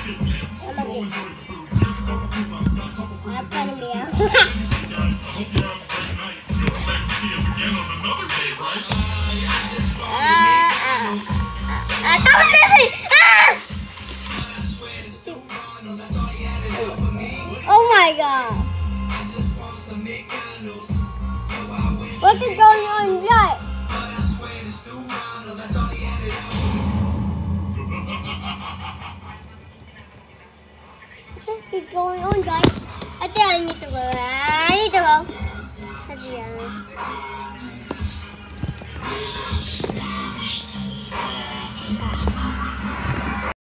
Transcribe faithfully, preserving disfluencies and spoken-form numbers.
Oh my god! What is going on there? What is going on, guys? I think I need to go. I need to go. That's the end.